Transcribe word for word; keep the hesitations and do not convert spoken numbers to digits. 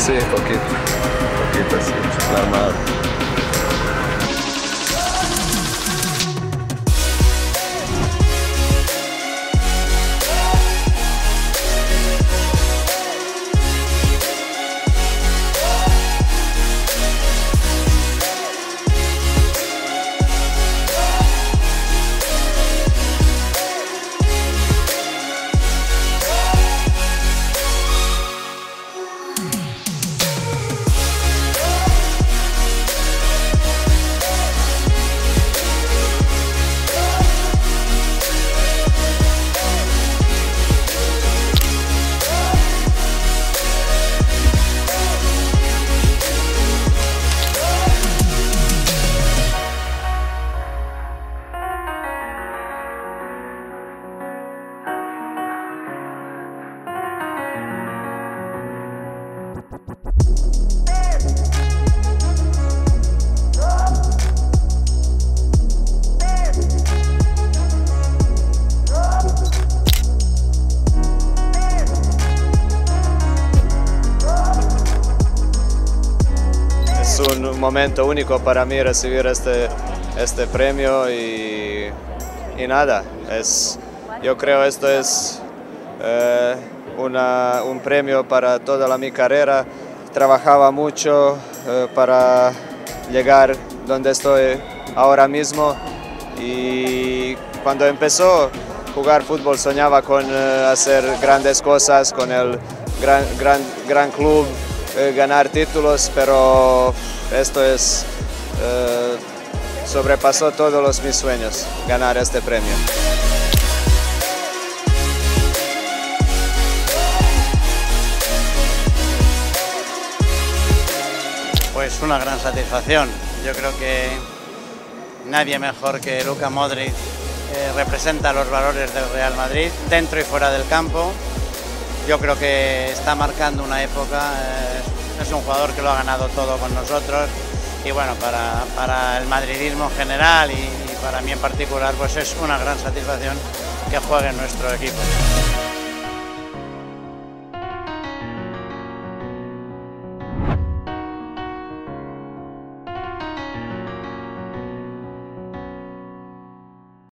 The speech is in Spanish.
Sí, poquito, poquito, sí, normal. Es un momento único para mí recibir este, este premio y, y nada, es, yo creo esto es eh, una, un premio para toda la, mi carrera. Trabajaba mucho eh, para llegar donde estoy ahora mismo y cuando empezó a jugar fútbol soñaba con eh, hacer grandes cosas, con el gran, gran, gran club, eh, ganar títulos, pero esto es, eh, sobrepasó todos los mis sueños, ganar este premio. Pues una gran satisfacción. Yo creo que nadie mejor que Luka Modric eh, representa los valores del Real Madrid, dentro y fuera del campo. Yo creo que está marcando una época, eh, es un jugador que lo ha ganado todo con nosotros y bueno, para, para el madridismo en general y, y para mí en particular, pues es una gran satisfacción que juegue en nuestro equipo.